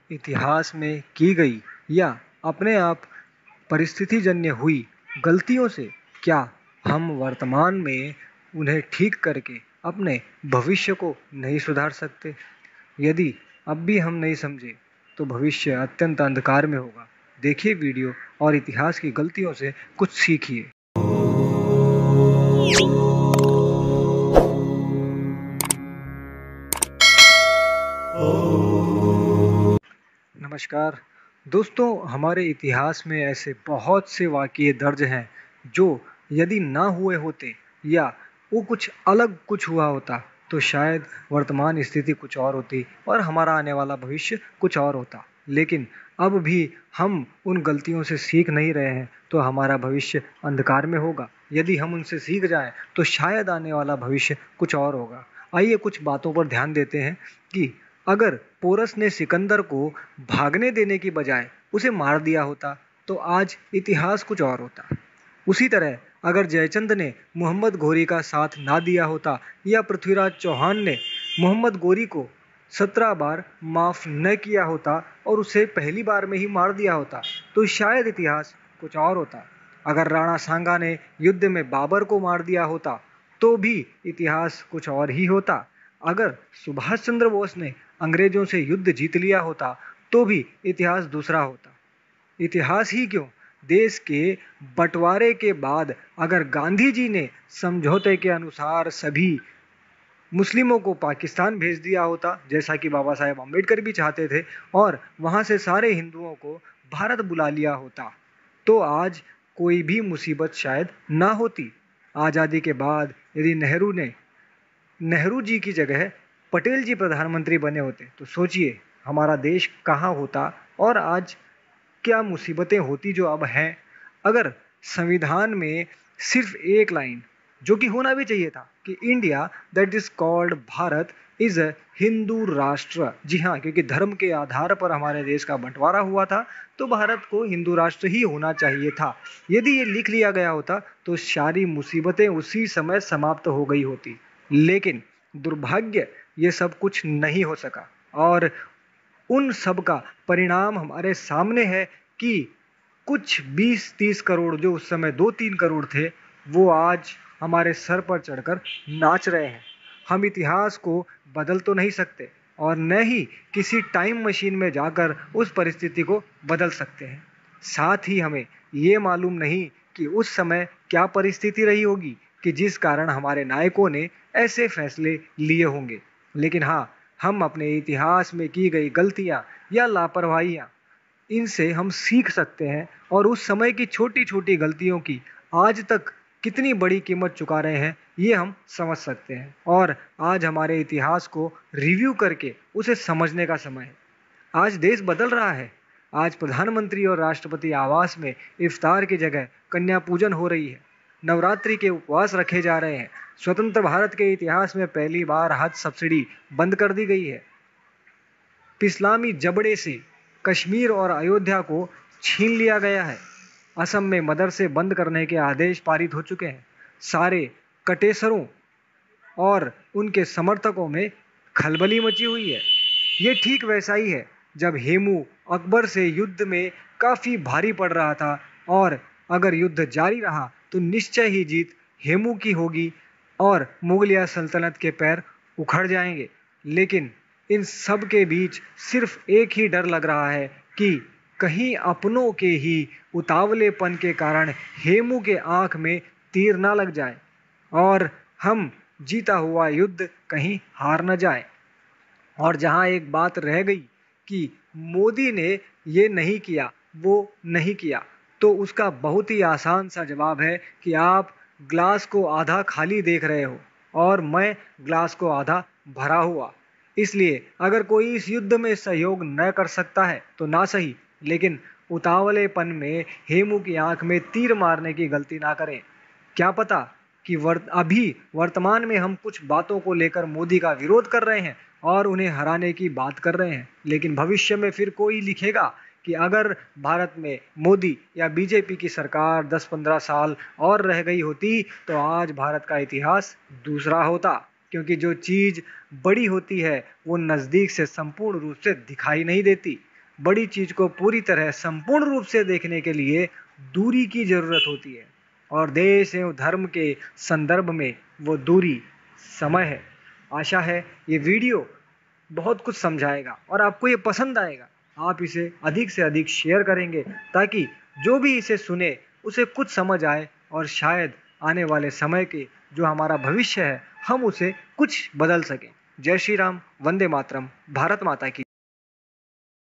इतिहास में की गई या अपने आप परिस्थितिजन्य हुई गलतियों से क्या हम वर्तमान में उन्हें ठीक करके अपने भविष्य को नहीं सुधार सकते? यदि अब भी हम नहीं समझे तो भविष्य अत्यंत अंधकार में होगा। देखिए वीडियो और इतिहास की गलतियों से कुछ सीखिए। नमस्कार दोस्तों, हमारे इतिहास में ऐसे बहुत से वाक़ये दर्ज हैं जो यदि ना हुए होते या वो कुछ हुआ होता तो शायद वर्तमान स्थिति कुछ और होती और हमारा आने वाला भविष्य कुछ और होता। लेकिन अब भी हम उन गलतियों से सीख नहीं रहे हैं तो हमारा भविष्य अंधकार में होगा। यदि हम उनसे सीख जाएं तो शायद आने वाला भविष्य कुछ और होगा। आइए कुछ बातों पर ध्यान देते हैं कि अगर पोरस ने सिकंदर को भागने देने की बजाय उसे मार दिया होता तो आज इतिहास कुछ और होता। उसी तरह अगर जयचंद ने मोहम्मद घोरी का साथ ना दिया होता या पृथ्वीराज चौहान ने मोहम्मद घोरी को 17 बार माफ न किया होता और उसे पहली बार में ही मार दिया होता तो शायद इतिहास कुछ और होता। अगर राणा सांगा ने युद्ध में बाबर को मार दिया होता तो भी इतिहास कुछ और ही होता। अगर सुभाष चंद्र बोस ने अंग्रेजों से युद्ध जीत लिया होता तो भी इतिहास दूसरा होता। इतिहास ही क्यों, देश के बंटवारे के बाद अगर गांधी जी ने समझौते के अनुसार सभी मुस्लिमों को पाकिस्तान भेज दिया होता, जैसा कि बाबा साहेब अम्बेडकर भी चाहते थे, और वहां से सारे हिंदुओं को भारत बुला लिया होता, तो आज कोई भी मुसीबत शायद ना होती। आज़ादी के बाद यदि नेहरू जी की जगह पटेल जी प्रधानमंत्री बने होते तो सोचिए हमारा देश कहाँ होता और आज क्या मुसीबतें होती जो अब हैं। अगर संविधान में सिर्फ एक लाइन, जो कि होना भी चाहिए था, कि India that is called Bharat is a Hindu राष्ट्र। जी हाँ, क्योंकि धर्म के आधार पर हमारे देश का बंटवारा हुआ था तो भारत को हिंदू राष्ट्र ही होना चाहिए था। यदि ये लिख लिया गया होता तो सारी मुसीबतें उसी समय समाप्त हो गई होती। लेकिन दुर्भाग्य ये सब कुछ नहीं हो सका और उन सब का परिणाम हमारे सामने है कि कुछ 20-30 करोड़, जो उस समय 2-3 करोड़ थे, वो आज हमारे सर पर चढ़कर नाच रहे हैं। हम इतिहास को बदल तो नहीं सकते और न ही किसी टाइम मशीन में जाकर उस परिस्थिति को बदल सकते हैं। साथ ही हमें ये मालूम नहीं कि उस समय क्या परिस्थिति रही होगी कि जिस कारण हमारे नायकों ने ऐसे फैसले लिए होंगे। लेकिन हाँ, हम अपने इतिहास में की गई गलतियां या लापरवाहियां, इनसे हम सीख सकते हैं और उस समय की छोटी छोटी गलतियों की आज तक कितनी बड़ी कीमत चुका रहे हैं ये हम समझ सकते हैं। और आज हमारे इतिहास को रिव्यू करके उसे समझने का समय है। आज देश बदल रहा है। आज प्रधानमंत्री और राष्ट्रपति आवास में इफ्तार की जगह कन्या पूजन हो रही है। नवरात्रि के उपवास रखे जा रहे हैं। स्वतंत्र भारत के इतिहास में पहली बार हज सब्सिडी बंद कर दी गई है। इस्लामी जबड़े से कश्मीर और अयोध्या को छीन लिया गया है। असम में मदरसे बंद करने के आदेश पारित हो चुके हैं। सारे कटेसरों और उनके समर्थकों में खलबली मची हुई है। ये ठीक वैसा ही है जब हेमू अकबर से युद्ध में काफी भारी पड़ रहा था और अगर युद्ध जारी रहा तो निश्चय ही जीत हेमू की होगी और मुगलिया सल्तनत के पैर उखड़ जाएंगे। लेकिन इन सब के बीच सिर्फ एक ही डर लग रहा है कि कहीं अपनों के ही उतावलेपन के कारण हेमू के आंख में तीर ना लग जाए और हम जीता हुआ युद्ध कहीं हार न जाए। और जहां एक बात रह गई कि मोदी ने ये नहीं किया, वो नहीं किया, तो उसका बहुत ही आसान सा जवाब है कि आप ग्लास को आधा खाली देख रहे हो और मैं ग्लास को आधा भरा हुआ। इसलिए अगर कोई इस युद्ध में सहयोग न कर सकता है तो ना सही, लेकिन उतावलेपन में हेमू की आंख में तीर मारने की गलती ना करें। क्या पता कि अभी वर्तमान में हम कुछ बातों को लेकर मोदी का विरोध कर रहे हैं और उन्हें हराने की बात कर रहे हैं, लेकिन भविष्य में फिर कोई लिखेगा कि अगर भारत में मोदी या बीजेपी की सरकार 10-15 साल और रह गई होती तो आज भारत का इतिहास दूसरा होता। क्योंकि जो चीज बड़ी होती है वो नजदीक से संपूर्ण रूप से दिखाई नहीं देती। बड़ी चीज को पूरी तरह संपूर्ण रूप से देखने के लिए दूरी की जरूरत होती है, और देश एवं धर्म के संदर्भ में वो दूरी समय है। आशा है ये वीडियो बहुत कुछ समझाएगा और आपको ये पसंद आएगा। आप इसे अधिक से अधिक शेयर करेंगे ताकि जो भी इसे सुने उसे कुछ समझ आए, और शायद आने वाले समय के जो हमारा भविष्य है हम उसे कुछ बदल सकें। जय श्री राम, वंदे मातरम, भारत माता की।